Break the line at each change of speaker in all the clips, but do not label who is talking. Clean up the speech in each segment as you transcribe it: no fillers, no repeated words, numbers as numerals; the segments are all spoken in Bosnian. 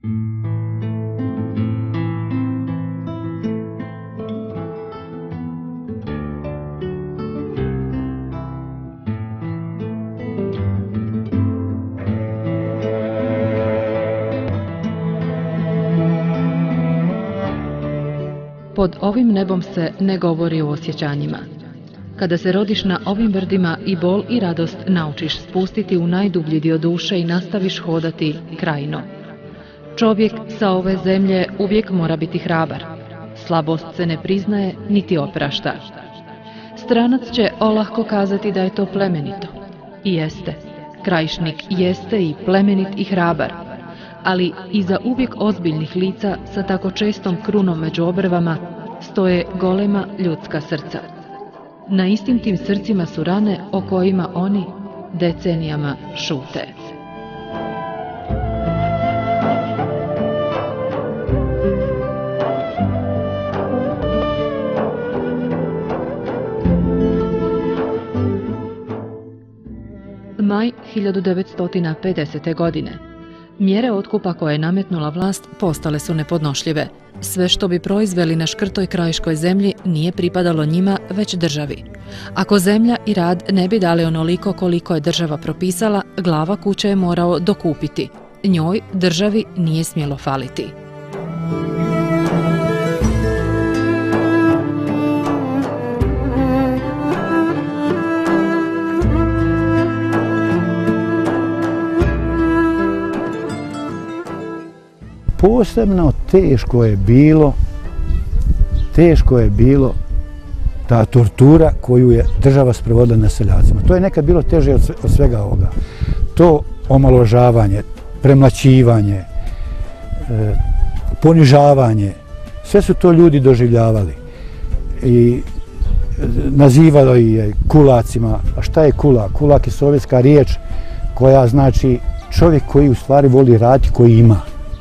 Pod ovim nebom se ne govori o osjećanjima. Kada se rodiš na ovim brdima i bol i radost naučiš spustiti u najdublji dio duše i nastaviš hodati krajno. Čovjek sa ove zemlje uvijek mora biti hrabar. Slabost se ne priznaje niti oprašta. Stranac će olahko kazati da je to plemenito. I jeste. Krajišnik jeste i plemenit i hrabar. Ali iza uvijek ozbiljnih lica sa tako čestom krunom među obrvama stoje golema ljudska srca. Na istim tim srcima su rane o kojima oni decenijama šute. Maj 1950. godine. Mjere otkupa koje je nametnula vlast postale su nepodnošljive. Sve što bi proizveli na škrtoj krajiškoj zemlji nije pripadalo njima, već državi. Ako zemlja i rad ne bi dali onoliko koliko je država propisala, glava kuće je morao dokupiti. Njoj, državi, nije smjelo faliti.
Posebno teško je bilo ta tortura koju je država sprovodila na seljacima. To je nekad bilo teže od svega ovoga. To omalovažavanje, premlaćivanje, ponižavanje, sve su to ljudi doživljavali. I nazivalo je kulacima. A šta je kulak? Kulak je sovjetska riječ koja znači čovjek koji u stvari voli raditi, koji ima.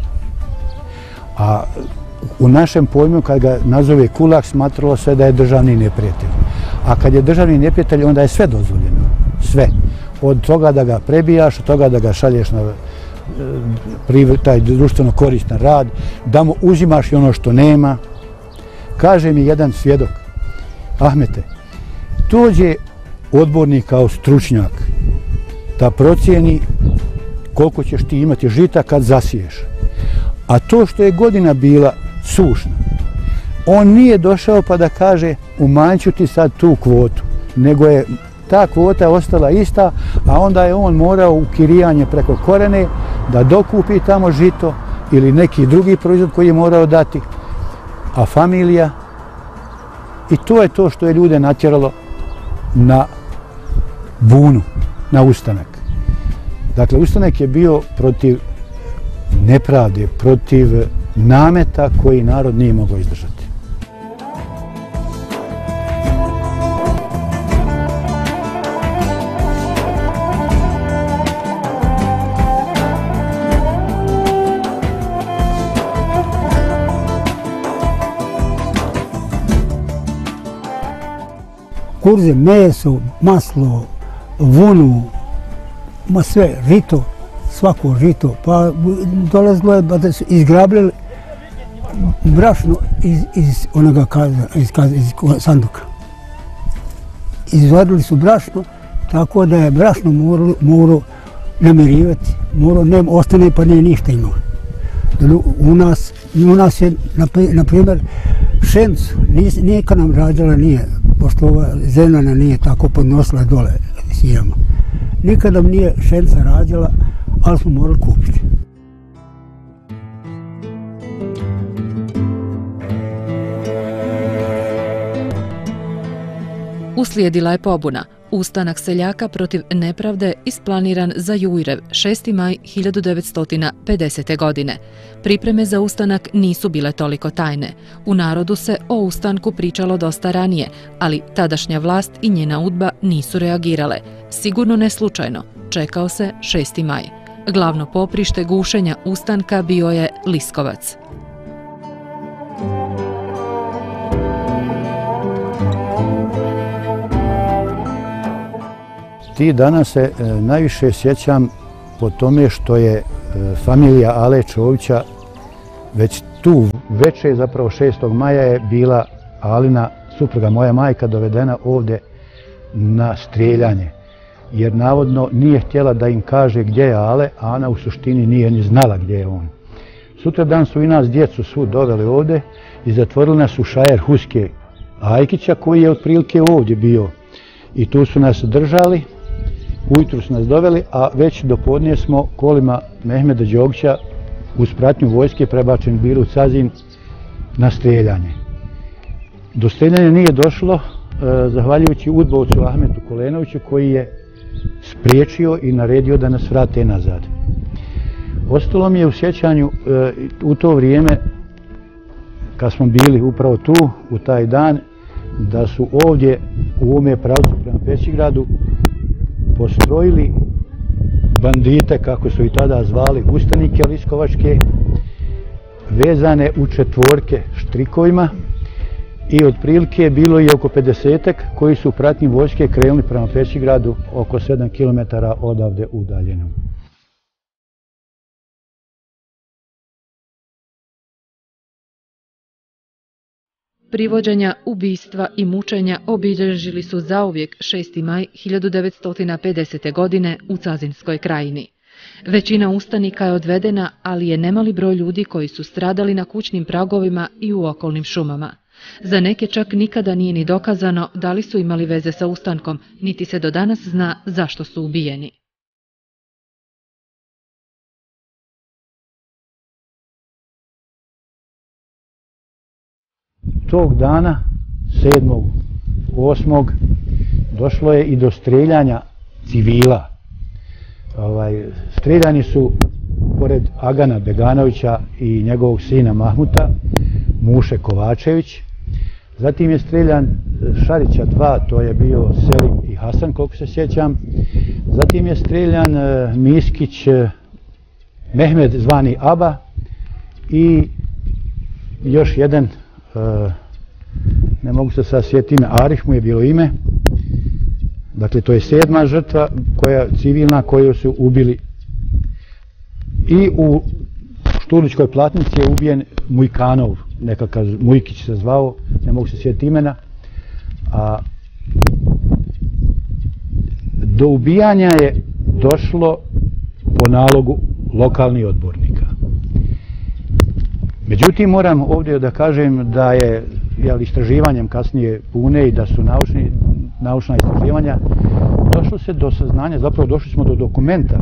A u našem pojmu kad ga nazove kulak smatralo se da je državni neprijatelj. A kad je državni neprijatelj onda je sve dozvoljeno. Sve. Od toga da ga prebijaš, od toga da ga šalješ na taj društveno koristan rad, da mu uzimaš i ono što nema. Kaže mi jedan svjedok, Ahmete, dođe odbornik kao stručnjak da procijeni koliko ćeš ti imati žita kad zasiješ. A to što je godina bila sušna, on nije došao pa da kaže umanjit ću ti sad tu kvotu, nego je ta kvota ostala ista, a onda je on morao u kirijanje preko korene da dokupi tamo žito ili neki drugi proizvod koji je morao dati, a familija. I to je to što je ljude natjeralo na bunu, na ustanak. Dakle, ustanak je bio protiv nepravde, protiv nameta koji narod nije mogao izdržati.
Kurze, meso, maslo, vunu, ma sve, žito, svako žito, pa dolazilo je da su izgrabljali brašno iz onoga iz sanduka. Izvadili su brašno, tako da je brašno moralo namirivati, ostane pa nije ništa imao. U nas je, na primjer, pšenicu, nikad nam rađala nije, pošto ova zemlja nije tako podnosila dole sijama. Nikad nam nije pšenica rađala, ali smo morali kupiti.
Uslijedila je pobuna. Ustanak seljaka protiv nepravde isplaniran za Jujrev 6. maj 1950. godine. Pripreme za ustanak nisu bile toliko tajne. U narodu se o ustanku pričalo dosta ranije, ali tadašnja vlast i njena udba nisu reagirale. Sigurno ne slučajno. Čekao se 6. maj. Glavno poprište gušenja ustanka bio je Liskovac.
Ti dana se najviše sjećam po tome što je familija Ale Čovića već tu večer, zapravo 6. maja je bila Alina, supruga moja majka, dovedena ovdje na strijeljanje. Jer navodno nije htjela da im kaže gdje je Ale, a ona u suštini nije ni znala gdje je on. Sutradan su i nas djecu svu doveli ovdje i zatvorili nas u šajer Huske Ajkića, koji je otprilike ovdje bio. I tu su nas držali, ujutru su nas doveli, a već do podne smo kolima Mehmeda Đogića uz pratnju vojske prebačeni bili u Cazin na strijeljanje. Do strijeljanja nije došlo zahvaljujući udbovcu Ahmetu Kolenoviću, koji je spriječio i naredio da nas vrate nazad. Ostalo mi je u sjećanju u to vrijeme, kad smo bili upravo tu, u taj dan, da su ovdje u ovome pravcu prema Pećigradu postrojili bandite, kako su i tada zvali, ustanike liskovačke, vezane u četvorke štrikovima, i otprilike bilo je oko 50-ak koji su u pratnji vojske krenuli prema Pećigradu, oko 7 km odavde udaljeno.
Privođenja, ubistva i mučenja obilježili su zauvijek 6. maj 1950. godine u Cazinskoj krajini. Većina ustanika je odvedena, ali je nemali broj ljudi koji su stradali na kućnim pragovima i u okolnim šumama. Za neke čak nikada nije ni dokazano da li su imali veze sa ustankom, niti se do danas zna zašto su ubijeni.
Tog dana, 7.8. došlo je i do strijeljanja civila. Strijeljani su, pored Agana Beganovića i njegovog sina Mahmuta, Muše Kovačević. Zatim je streljan Šarića 2, to je bio Selim i Hasan, koliko se sjećam. Zatim je streljan Miskić Mehmed zvani Aba i još jedan, ne mogu se sad sjetiti ime, Arif mu je bilo ime. Dakle, to je 7. žrtva civilna koju su ubili. I u Štuličkoj Platnici je ubijen Mujkanov, nekakav Mujkić se zvao, ne mogu se sjetiti imena. A do ubijanja je došlo po nalogu lokalnih odbornika. Međutim, moram ovdje da kažem da je istraživanjem kasnije Pune i da su naučna istraživanja, došlo se do saznanja, zapravo došli smo do dokumenta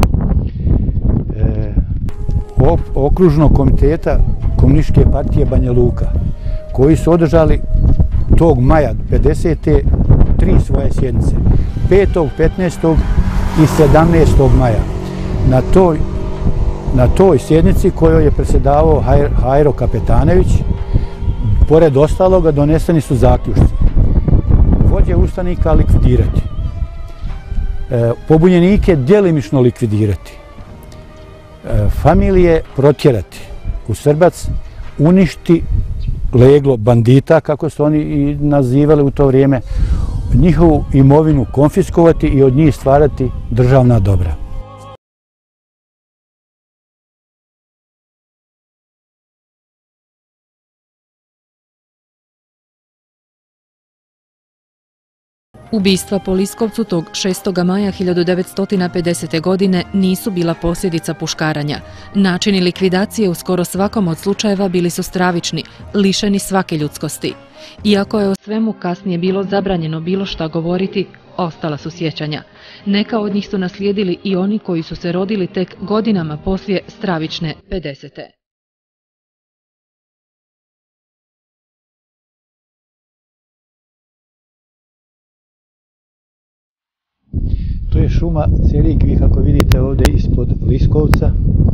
okružnog komiteta Komunističke partije Banja Luka, koji su održali tog maja 50. 3 svoje sjednice, 5., 15. i 17. maja. Na toj sjednici kojoj je predsjedavao Hajro Kapetanević, pored ostaloga doneseni su zaključci. Vođe ustanika likvidirati, pobunjenike djelimično likvidirati, familije protjerati u Srbac, uništi leglo bandita, kako su oni i nazivali u to vrijeme, njihovu imovinu konfiskovati i od njih stvarati državna dobra.
Ubistva po Liskovcu tog 6. maja 1950. godine nisu bila posljedica puškaranja. Načini likvidacije u skoro svakom od slučajeva bili su stravični, lišeni svake ljudskosti. Iako je o svemu kasnije bilo zabranjeno bilo šta govoriti, ostala su sjećanja. Neka od njih su naslijedili i oni koji su se rodili tek godinama poslije stravične 50.
To je šuma Cerikvi, kako vidite ovdje ispod Liskovca.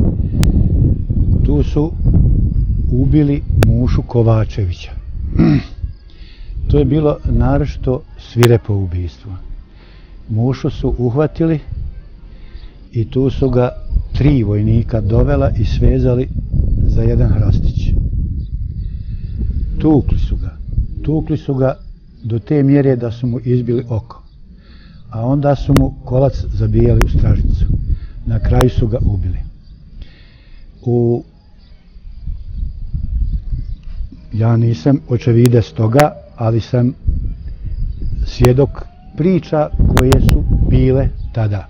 Tu su ubili Mušu Kovačevića. To je bilo naročito svirepo ubistvo. Mušu su uhvatili i tu su ga 3 vojnika dovela i svezali za jedan hrastić. Tukli su ga do te mjere da su mu izbili oko. A onda su mu kolac zabijali u stražnicu. Na kraju su ga ubili. U ja nisam očevidac toga, ali sam svjedok priča koje su bile tada.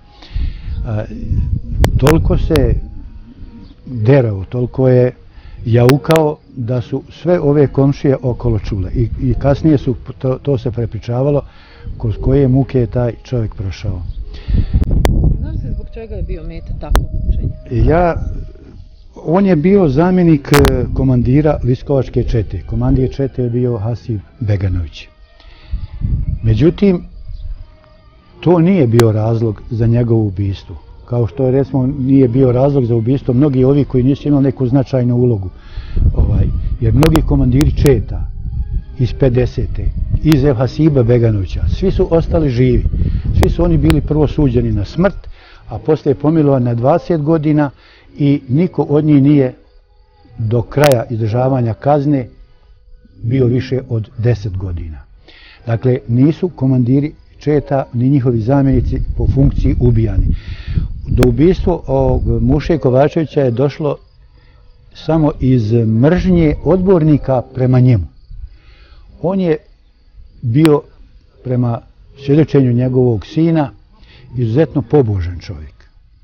Toliko se derao, toliko je jaukao da su sve ove komšije okolo čule i kasnije su to se prepričavalo kroz koje muke je taj čovjek prošao.
Znaš se zbog čega je bio meta takvog učenja?
On je bio zamjenik komandira Liskovačke čete. Komandir čete je bio Hasib Beganović. Međutim, to nije bio razlog za njegovo ubistvo. Kao što je, recimo, nije bio razlog za ubistvo mnogi ovi koji nisu imali neku značajnu ulogu. Jer mnogi komandiri četa iz 50. iz Hasiba Beganovića, svi su ostali živi. Svi su oni bili prvo suđeni na smrt, a poslije pomilovan na 20 godina i niko od njih nije do kraja izdržavanja kazne bio više od 10 godina. Dakle, nisu komandiri četa ni njihovi zamjenici po funkciji ubijani. Do ubistva Muše Kovačevića je došlo samo iz mržnje odbornika prema njemu. On je bio, prema svjedočenju njegovog sina, izuzetno pobožan čovjek.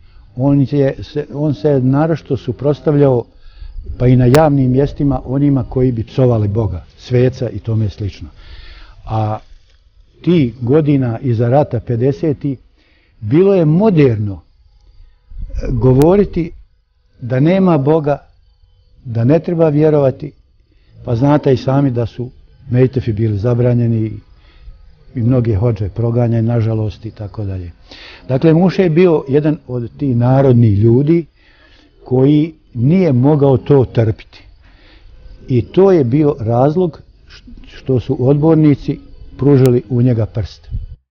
On se naročito suprotstavljao, pa i na javnim mjestima, onima koji bi psovali Boga, sveca i tome slično. A ti godina iza rata 50. bilo je moderno govoriti da nema Boga, da ne treba vjerovati, pa znate i sami da su mejtefi bili zabranjeni i mnoge hodže proganjani, nažalost, i tako dalje. Dakle, Muše je bio jedan od tih narodnih ljudi koji nije mogao to trpiti. I to je bio razlog što su odbornici pružili u njega prst.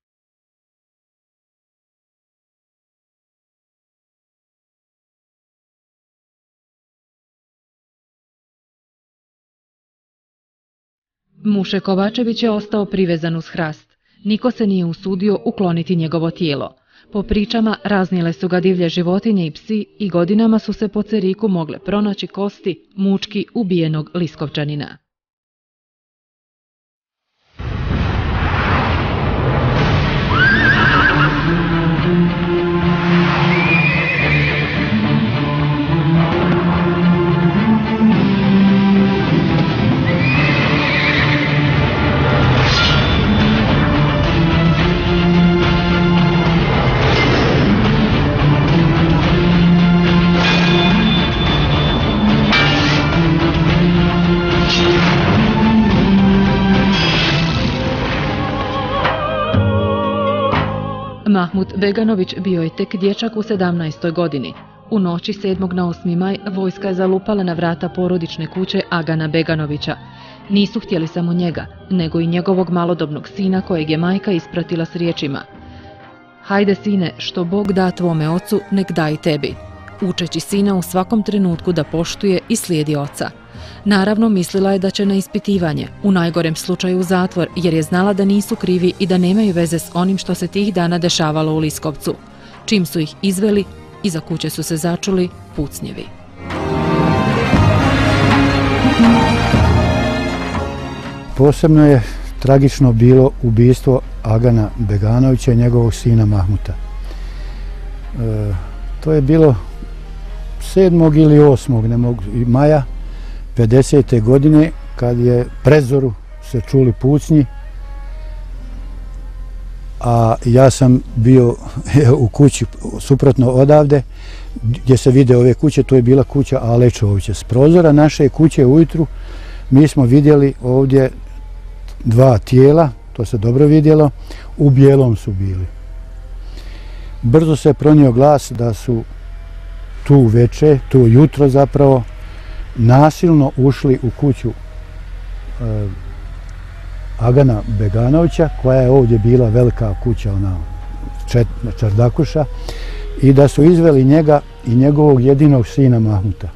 Muše Kovačević je ostao privezan uz hrast. Niko se nije usudio ukloniti njegovo tijelo. Po pričama raznile su ga divlje životinje i psi i godinama su se po Ceriku mogle pronaći kosti mučki ubijenog Liskovčanina. Mahmud Beganović bio je tek dječak u 17. godini. U noći 7. na 8. maj vojska je zalupala na vrata porodične kuće Agana Beganovića. Nisu htjeli samo njega, nego i njegovog malodobnog sina kojeg je majka ispratila s riječima: "Hajde sine, što Bog da tvome ocu, nek da i tebi", učeći sina u svakom trenutku da poštuje i slijedi oca. Naravno, mislila je da će na ispitivanje, u najgorem slučaju u zatvor, jer je znala da nisu krivi i da nemaju veze s onim što se tih dana dešavalo u Liskovcu. Čim su ih izveli, iza kuće su se začuli pucnjevi.
Posebno je tragično bilo ubistvo Agana Beganovića i njegovog sina Mahmuta. To je bilo 7. ili 8. maja 50. godine, kad je prezoru se čuli pucnji, a ja sam bio u kući suprotno odavde, gdje se vide ove kuće. To je bila kuća Alečovića. S prozora naše kuće ujutru mi smo vidjeli ovdje 2 tijela, to se dobro vidjelo, u bijelom su bili. Brzo se pronio glas da su tu veče, tu jutro zapravo, nasilno ušli u kuću Agana Beganovića, koja je ovdje bila velika kuća, ona čardakuša, i da su izveli njega i njegovog jedinog sina Mahmuta.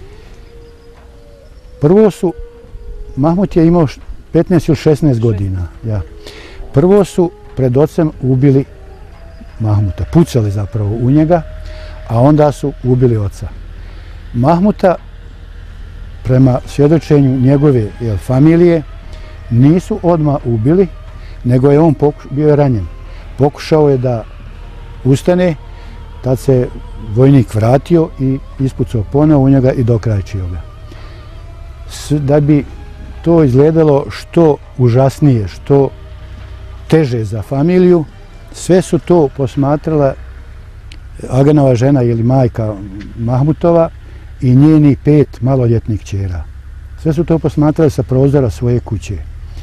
Prvo su, Mahmut je imao 15 ili 16 godina. Prvo su pred ocem ubili Mahmuta, pucali zapravo u njega, a onda su ubili oca. Mahmuta prema svjedočenju njegove familije, nisu odmah ubili, nego je on bio ranjen. Pokušao je da ustane, tad se vojnik vratio i ispucao ponovo u njega i dokrajčio ga. Da bi to izgledalo što užasnije, što teže za familiju, sve su to posmatrala Aganova žena ili majka Mahmutova i njeni 5 maloljetnih kćera. Sve su to posmatrali sa prozora svoje kuće.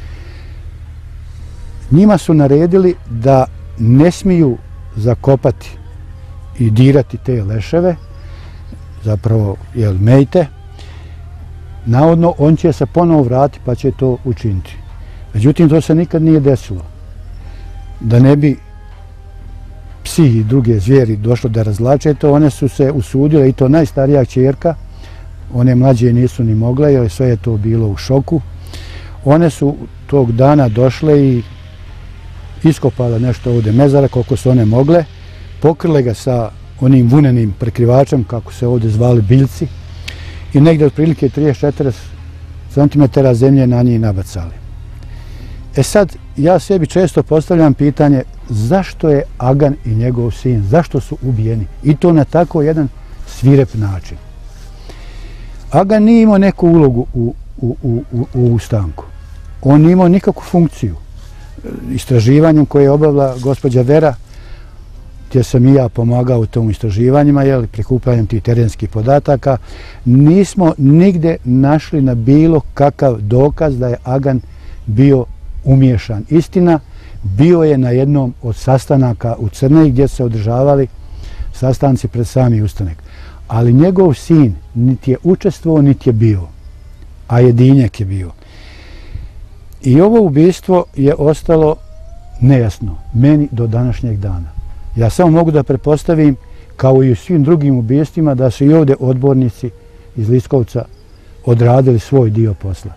Njima su naredili da ne smiju zakopati i dirati te leševe, zapravo mejte. Navodno, on će se ponovo vratiti pa će to učiniti. Međutim, to se nikad nije desilo. Da ne bi psi i druge zvijeri došlo da razvlače to, one su se usudile, i to najstarija kćerka, one mlađe nisu ni mogle, jer sve je to bilo u šoku. One su tog dana došle i iskopale nešto ovdje mezara koliko su one mogle, pokrile ga sa onim vunenim prekrivačem, kako se ovdje zvali biljci, i negdje otprilike 30-40 cm zemlje na njih nabacali. Sad, ja sebi često postavljam pitanje zašto je Agan i njegov sin, zašto su ubijeni? I to na tako jedan svirep način. Agan nije imao neku ulogu u ustanku. On nije imao nikakvu funkciju. Istraživanjem koje je obavila gospođa Vera, gdje sam i ja pomagao u tom istraživanjima, prikupljanjem tih terenskih podataka, nismo nigde našli na bilo kakav dokaz da je Agan bio umiješan. Istina, bio je na jednom od sastanaka u Crnej gdje se održavali sastanci pred sami ustanak. Ali njegov sin niti je učestvovao, niti je bio, a jedinjak je bio. I ovo ubistvo je ostalo nejasno meni do današnjeg dana. Ja samo mogu da pretpostavim, kao i u svim drugim ubistvima, da su i ovdje odbornici iz Liskovca odradili svoj dio posla.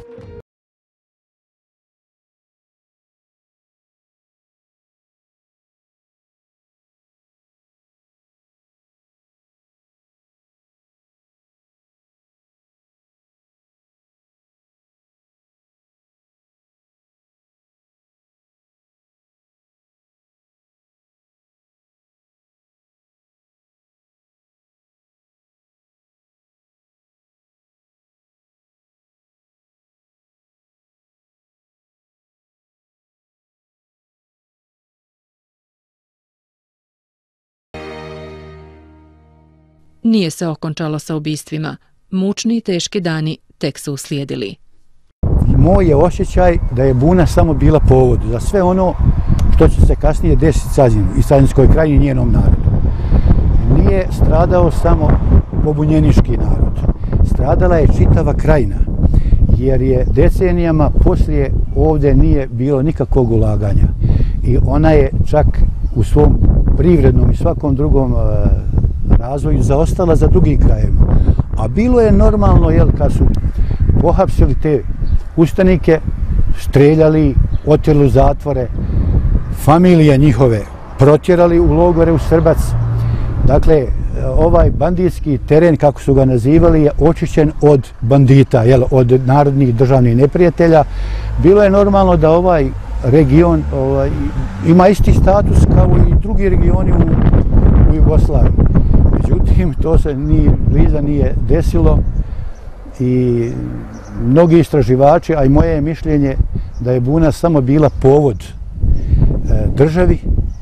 Nije se okončalo sa ubistvima. Mučni i teški dani tek su uslijedili.
Moj je osjećaj da je buna samo bila povod za sve ono što će se kasnije desiti Cazinu i Cazinskoj krajini i njenom narodu. Nije stradao samo pobunjenički narod. Stradala je čitava krajina, jer je decenijama poslije ovdje nije bilo nikakvog ulaganja. I ona je čak u svom privrednom i svakom drugom razvoju zaostala za drugim krajevima. A bilo je normalno, kad su pohapsili te ustanike, streljali, otjerali u zatvore, familije njihove protjerali u logore u Srbac. Dakle, ovaj banditski teren, kako su ga nazivali, je očišćen od bandita, od narodnih državnih neprijatelja. Bilo je normalno da ovaj region ima isti status kao i drugi regioni u Jugoslaviji. Međutim, to se ni bliza nije desilo i mnogi istraživači, a i moje je mišljenje da je buna samo bila povod državi,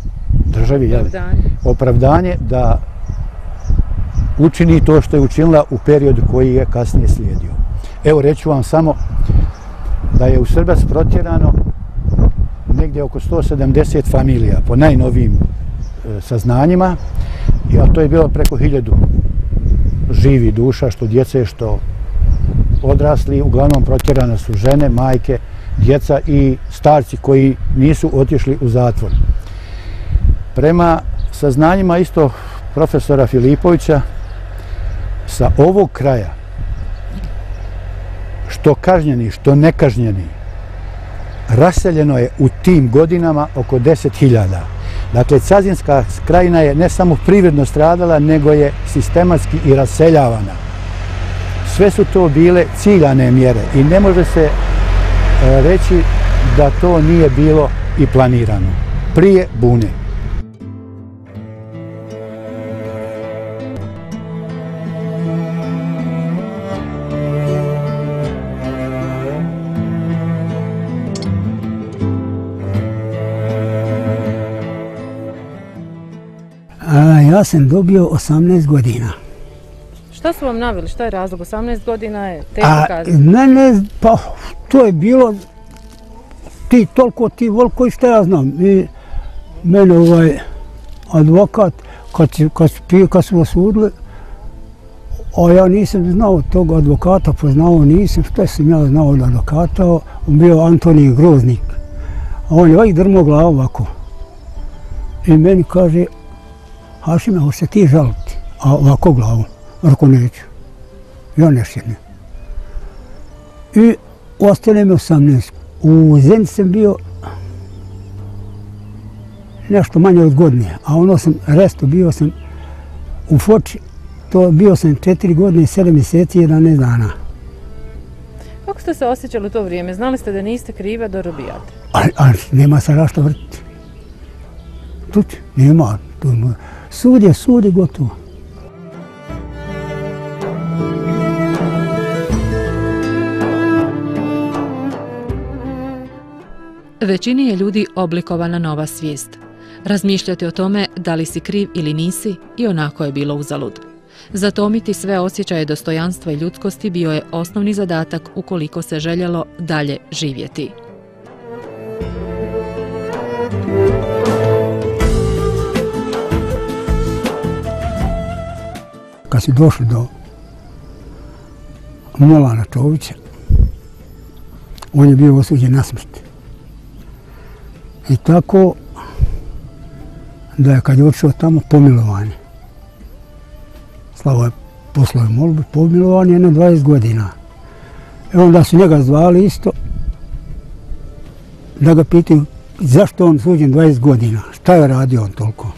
opravdanje da učini to što je učinila u periodu koji je kasnije slijedio. Evo, reću vam samo da je u Srbac protjerano negdje oko 170 familija po najnovijim saznanjima, a to je bilo preko 1000 živih duša, što djece, što odrasli. Uglavnom protjerane su žene, majke, djeca i starci koji nisu otišli u zatvor. Prema saznanjima isto profesora Filipovića, sa ovog kraja, što kažnjeni, što nekažnjeni, raseljeno je u tim godinama oko 10.000. Dakle, Cazinska krajina je ne samo privredno stradala, nego je sistematski i raseljavana. Sve su to bile ciljane mjere i ne može se reći da to nije bilo i planirano. Prije Bune.
Ja sam dobio 18 godina.
Šta su vam naveli? Šta je razlog? 18 godina je teško kazati.
Mene, pa to je bilo ti toliko, ti voliko i šta ja znam. I mene advokat, kad su osudili, a ja nisam znao tog advokata, poznao nisam, šta sam ja znao od advokata, on bio Antonij Groznik. A on je ovak drmao glavu ovako. I meni kaže, Hašime, hoće se ti žaliti? A ovako glavu. Rekao, neću. Ja ne sjednem. I ostane mi 18. U Zenici sam bio nešto manje od godine, a ono sam, resto bio sam u Foči, to bio sam 4 godine, 7 mjeseci i 11 dana.
Kako ste se osjećali u to vrijeme? Znali ste da niste kriva da robijate?
Ali nema se rašta vrtiti. Tući, nema. Sud je gotovo.
Većini je ljudi oblikovana nova svijest. Razmišljati o tome da li si kriv ili nisi i onako je bilo uzalud. Zatomiti sve osjećaje dostojanstva i ljudskosti bio je osnovni zadatak ukoliko se željelo dalje živjeti.
Kad su došli do Molana Čovića, on je bio osuđen na smrt. I tako da je kad je otišao tamo pomilovanje. Slavo je poslao molbu, pomilovanje na 20 godina. I onda su njega zvali isto da ga pitaju zašto on suđen 20 godina, šta je radio on toliko.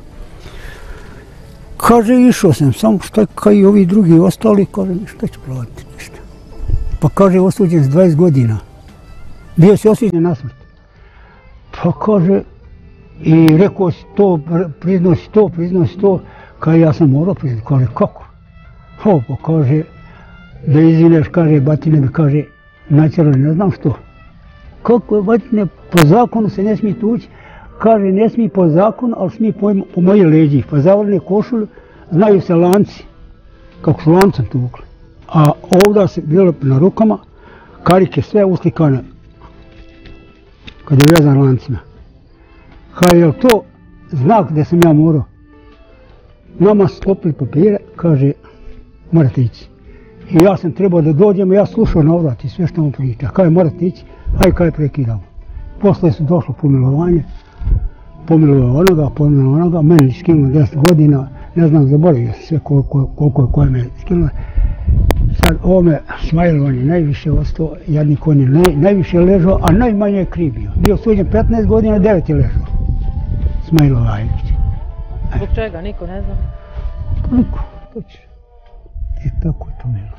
Kaže, išao sam, samo šta kao i ovi drugi ostali, kaže, šta ću praviti, ništa. Pa kaže, osuđen s 20 godina. Bio si osuđen na smrt. Pa kaže, i rekao si to, priznao si to, kaže, ja sam morao priznati. Kaže, kako? Pa kaže, da izvineš, kaže, batine mi, kaže, natjerali, ne znam što. Kako je, batine, po zakonu se ne smije tući. Kaže, ne smije po zakonu, ali smije po moje leđi. Pa zavrne košulju, znaju se lanci, kako su lancem tukli. A ovdje se bilo na rukama, karike sve uslikane, kad je vezan lancima. Kaže, je li to znak da sam ja morao? Nama sklopili papire, kaže, morate ići. I ja sam trebao da dođem, ja slušao na ovrat i sve što mu priča. Kaže, morate ići, hajde kaj prekidamo. Posle su došlo pomilovanje, pomilovao onoga, meni skinulo 10 godina, ne znam, zaboravio se sve koliko je koje me skinulo. Sad ovome Smajlo, on je najviše ostao, jadnik on je najviše ležao, a najmanje je kriv bio. Bio suđen 15 godina, 9 je ležao. Smajlo Vajlić.
Zbog čega, niko ne zna?
Niko, točno. I tako je to bilo.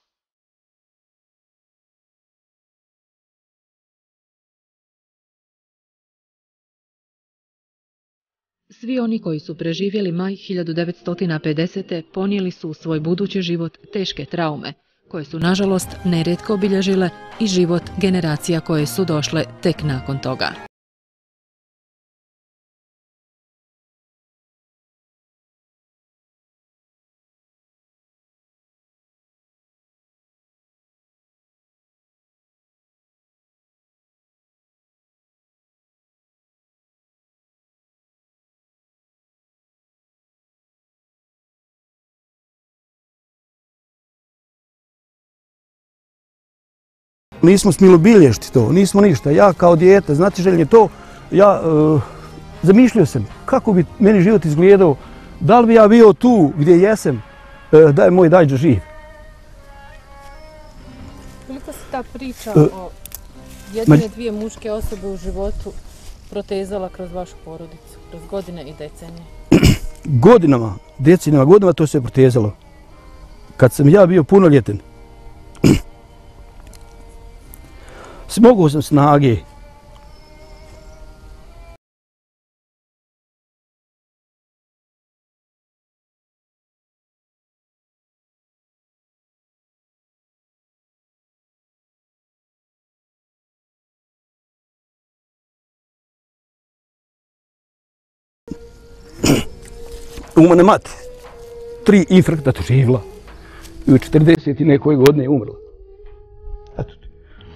Svi oni koji su preživjeli maj 1950. ponijeli su u svoj budući život teške traume, koje su nažalost nerijetko obilježile i život generacija koje su došle tek nakon toga.
Nismo smjeli obilježiti to, nismo ništa. Ja kao dijete, znate želje to, ja zamišljao sam kako bi meni život izgledao, da li bi ja bio tu gdje jesam, da je moj dajđa živ.
Koliko se ta priča o jedine dvije muške osobe u životu protezala kroz vašu porodicu, kroz godine i decenije?
Godinama, decenijama, godinama to se protezalo. kad sam ja bio punoljetan, smogao sam snage u mene mati 3 infarkta doživjela i u 40 i nekoj godine je umrla. Eto ti.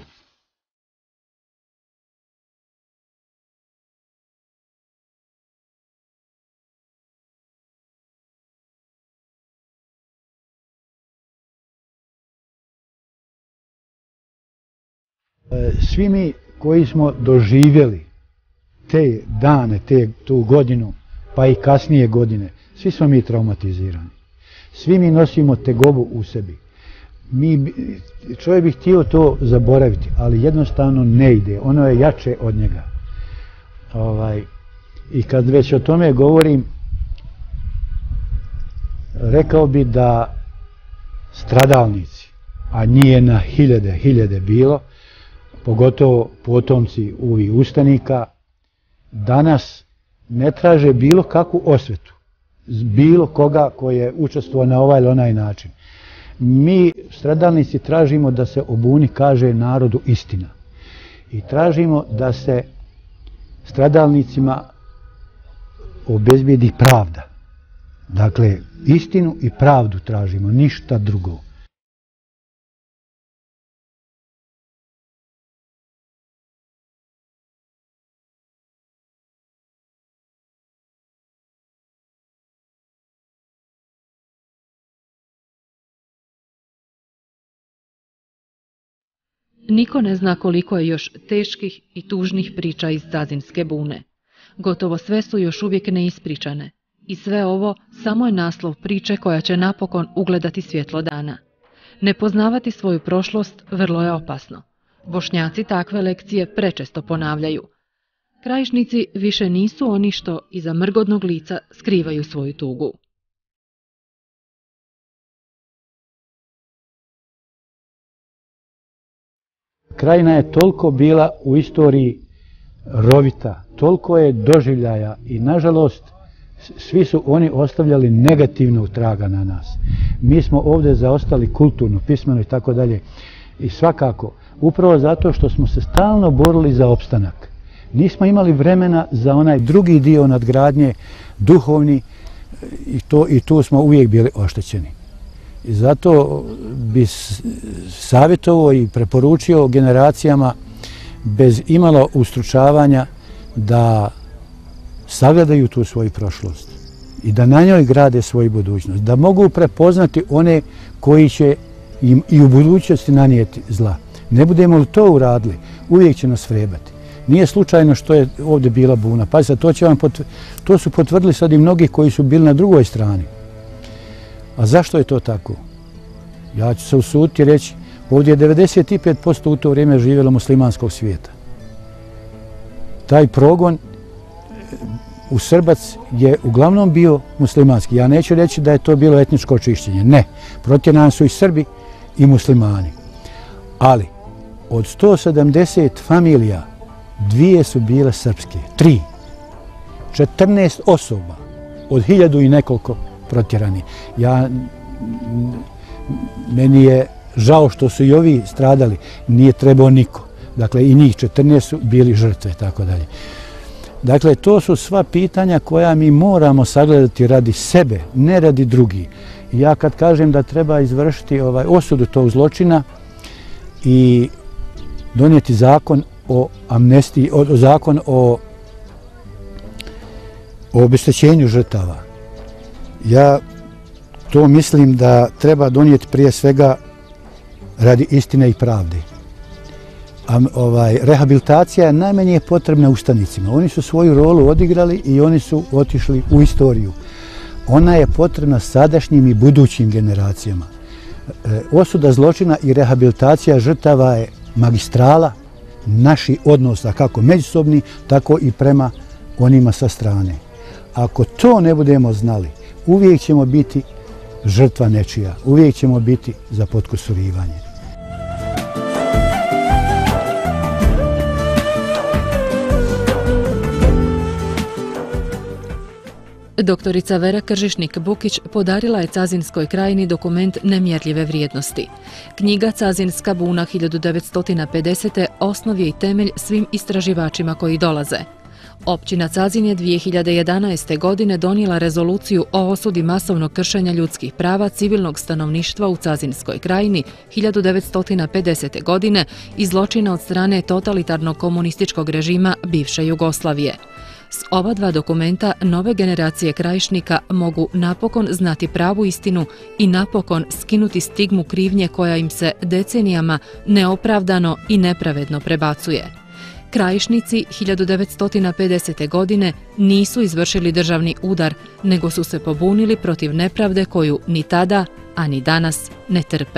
Svi mi koji smo doživjeli te dane, tu godinu, pa i kasnije godine, svi smo mi traumatizirani. Svi mi nosimo tegobu u sebi. Čovjek bi htio to zaboraviti, ali jednostavno ne ide. Ono je jače od njega. I kad već o tome govorim, rekao bi da stradalnici, a nije na hiljade bilo, pogotovo potomci ovih ustanika, danas ne traže bilo kakvu osvetu, bilo koga koji je učestvovao na ovaj ili onaj način. Mi, stradalnici, tražimo da se o buni kaže narodu istina. I tražimo da se stradalnicima obezbijedi pravda. Dakle, istinu i pravdu tražimo, ništa drugo.
Niko ne zna koliko je još teških i tužnih priča iz Zazinske bune. Gotovo sve su još uvijek neispričane. I sve ovo samo je naslov priče koja će napokon ugledati svjetlo dana. Ne poznavati svoju prošlost vrlo je opasno. Bošnjaci takve lekcije prečesto ponavljaju. Krajišnici više nisu oni što iza mrgodnog lica skrivaju svoju tugu.
Krajina je toliko bila u istoriji rovita, toliko je doživljaja i nažalost svi su oni ostavljali negativnog traga na nas. Mi smo ovdje zaostali kulturno, pismeno i tako dalje. I svakako, upravo zato što smo se stalno borili za opstanak. Nismo imali vremena za onaj drugi dio nadgradnje, duhovni, i tu smo uvijek bili oštećeni. I zato bi savjetovao i preporučio generacijama bez imalo ustručavanja da sagledaju tu svoju prošlost i da na njoj grade svoju budućnost, da mogu prepoznati one koji će im i u budućnosti nanijeti zla. Ne budemo li to uradili, uvijek će nas vrebati. Nije slučajno što je ovdje bila buna. Pazite, to su potvrdili sad i mnogi koji su bili na drugoj strani. A zašto je to tako? Ja ću se usuditi reći, ovdje je 95% u to vrijeme živjelo muslimanskog svijeta. Taj progon u Srbac je uglavnom bio muslimanski. Ja neću reći da je to bilo etničko čišćenje. Ne, protjerani su i Srbi i muslimani. Ali od 170 familija 2 su bile srpske, 3. 14 osoba od 1000 i nekoliko protjerani. Meni je žao što su i ovi stradali, nije trebao niko. Dakle, i njih 14 su bili žrtve, tako dalje. Dakle, to su sva pitanja koja mi moramo sagledati radi sebe, ne radi drugih. Ja kad kažem da treba izvršiti osudu tog zločina i donijeti zakon o amnestiji, zakon o obeštećenju žrtava, ja to mislim da treba donijeti prije svega radi istine i pravde. Rehabilitacija je najmanje potrebna ustanicima. Oni su svoju rolu odigrali i oni su otišli u istoriju. Ona je potrebna sadašnjim i budućim generacijama. Osuda zločina i rehabilitacija žrtava je magistrala naših odnosa, kako međusobni, tako i prema onima sa strane. Ako to ne budemo znali, uvijek ćemo biti žrtva nečija. Uvijek ćemo biti za potkusurivanje.
Doktorica Vera Kržišnik-Bukić podarila je Cazinskoj krajini dokument nemjerljive vrijednosti. Knjiga Cazinska buna 1950. osnov je i temelj svim istraživačima koji dolaze. Općina Cazin je 2011. godine donijela rezoluciju o osudi masovnog kršenja ljudskih prava civilnog stanovništva u Cazinskoj krajini 1950. godine i zločina od strane totalitarnog komunističkog režima bivše Jugoslavije. S ova dva dokumenta nove generacije krajišnika mogu napokon znati pravu istinu i napokon skinuti stigmu krivnje koja im se decenijama neopravdano i nepravedno prebacuje. Krajišnici 1950. godine nisu izvršili državni udar, nego su se pobunili protiv nepravde koju ni tada, a ni danas ne trpe.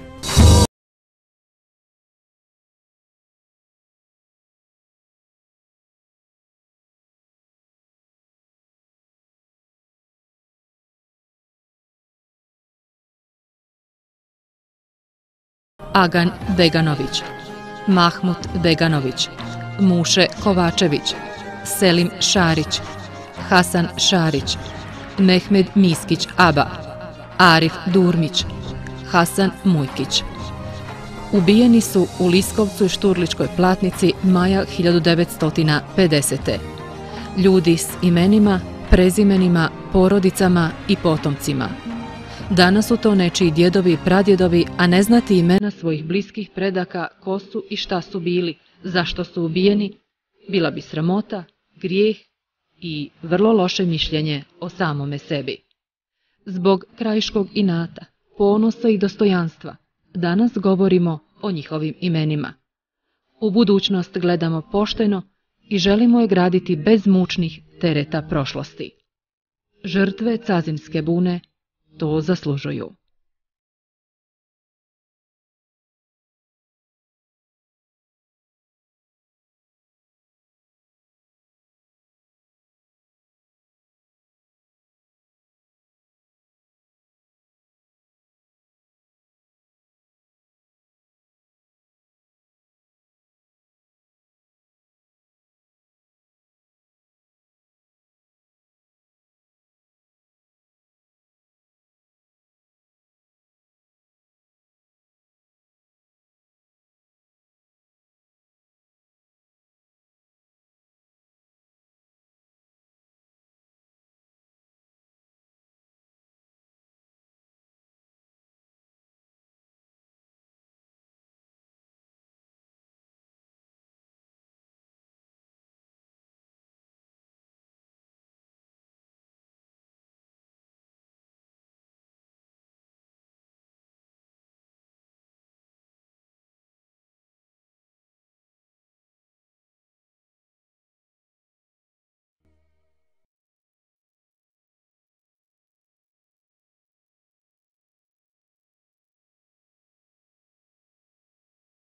Agan Beganović, Mahmut Beganović, Muše Kovačević, Selim Šarić, Hasan Šarić, Mehmed Miskić Aba, Arif Durmić, Hasan Mujkić. Ubijeni su u Liskovcu i Šturličkoj Platnici maja 1950. Ljudi s imenima, prezimenima, porodicama i potomcima. Danas su to nečiji djedovi i pradjedovi, a ne znati imena svojih bliskih predaka ko su i šta su bili, zašto su ubijeni, bila bi sramota, grijeh i vrlo loše mišljenje o samome sebi. Zbog krajiškog inata, ponosa i dostojanstva, danas govorimo o njihovim imenima. U budućnost gledamo pošteno i želimo je graditi bez mučnih tereta prošlosti. Žrtve Cazinske bune to zaslužuju.